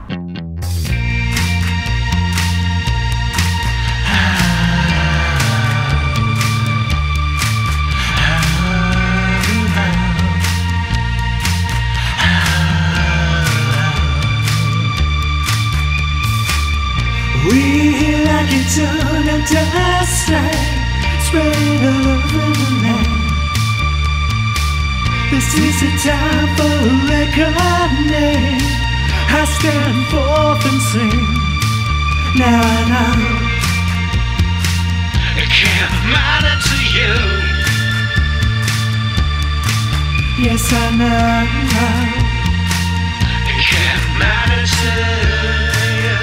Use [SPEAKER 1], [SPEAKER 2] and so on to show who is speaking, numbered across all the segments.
[SPEAKER 1] We like it done and dusted, spread all over the land. This is the time for a record name. I stand forth and sing. Now I know
[SPEAKER 2] it can't matter to you.
[SPEAKER 1] Yes, I know
[SPEAKER 2] it can't matter to you.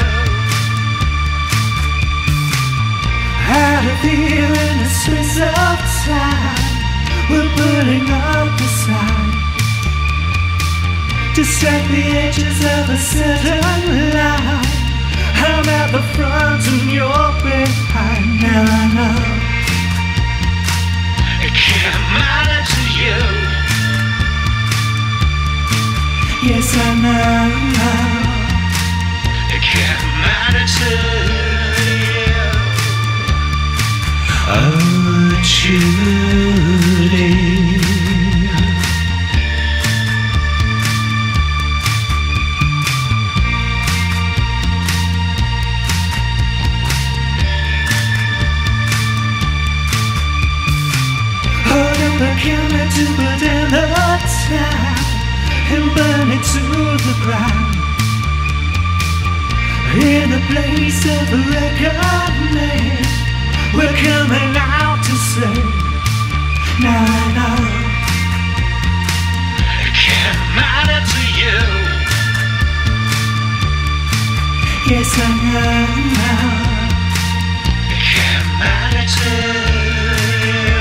[SPEAKER 1] Out of here in the space of time, we're putting up a sign to set the edges of a certain line. I'm at the front and you're behind. Now I know
[SPEAKER 2] it can't matter to you.
[SPEAKER 1] Yes, I know
[SPEAKER 2] it can't matter to you. Oh, Judy,
[SPEAKER 1] hold up a camera to put in the time and burn it to the ground. In the place of a record name, we're coming out to say, now I know
[SPEAKER 2] it can't matter to you.
[SPEAKER 1] Yes, I know
[SPEAKER 2] it can't matter to you.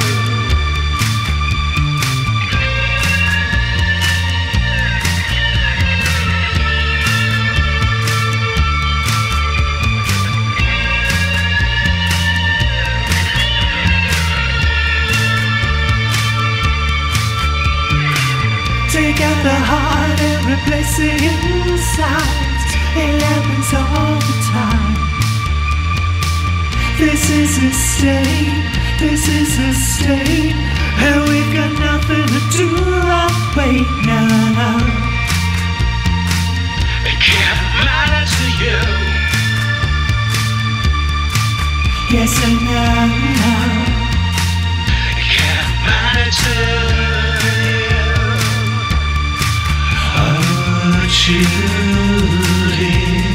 [SPEAKER 1] Take out the heart and replace the insides. It happens all the time. This is a state, this is a state, and we've got nothing to do but wait. Now
[SPEAKER 2] it can't matter to you.
[SPEAKER 1] yes, I know
[SPEAKER 2] it can't matter to you. Oh, Judy.